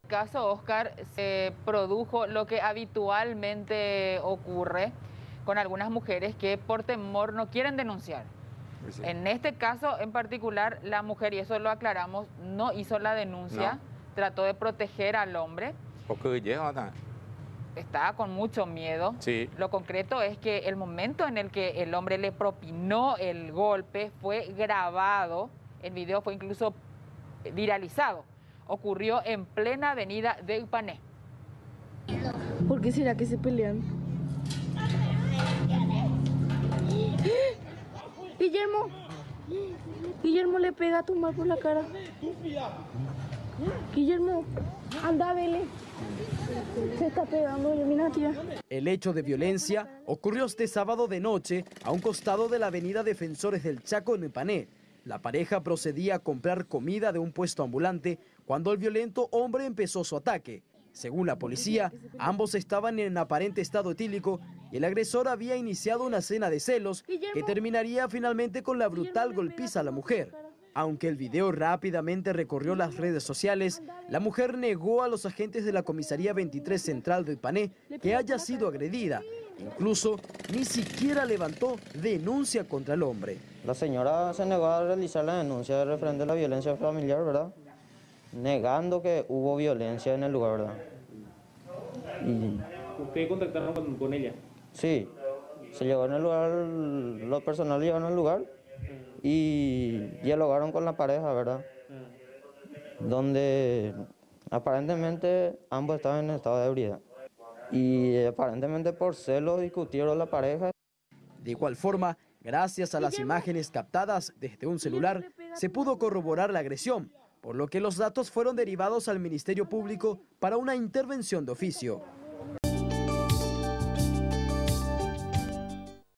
caso, Oscar, se produjo lo que habitualmente ocurre con algunas mujeres que por temor no quieren denunciar. Pues sí. En este caso en particular, la mujer, y eso lo aclaramos, no hizo la denuncia, No. trató de proteger al hombre. Estaba con mucho miedo. Sí. Lo concreto es que el momento en el que el hombre le propinó el golpe fue grabado, el video fue incluso viralizado. Ocurrió en plena avenida de Ipané. ¿Por qué será que se pelean? Guillermo le pega a tu mamá por la cara. Guillermo, anda, vele. Se está pegando, mira, tía. El hecho de violencia ocurrió este sábado de noche a un costado de la avenida Defensores del Chaco en Ipané. La pareja procedía a comprar comida de un puesto ambulante cuando el violento hombre empezó su ataque. Según la policía, ambos estaban en aparente estado etílico y el agresor había iniciado una escena de celos que terminaría finalmente con la brutal golpiza a la mujer. Aunque el video rápidamente recorrió las redes sociales, la mujer negó a los agentes de la Comisaría 23 Central de Ipané que haya sido agredida. Incluso ni siquiera levantó denuncia contra el hombre. La señora se negó a realizar la denuncia referente a la violencia familiar, ¿verdad? Negando que hubo violencia en el lugar, ¿verdad? ¿Ustedes contactaron con ella? Sí, se llegó en el lugar, los personal llegaron al lugar y dialogaron con la pareja, ¿verdad? Donde aparentemente ambos estaban en estado de ebriedad. Y aparentemente por celos discutieron la pareja. De igual forma, gracias a las imágenes captadas desde un celular, se pudo corroborar la agresión, por lo que los datos fueron derivados al Ministerio Público para una intervención de oficio.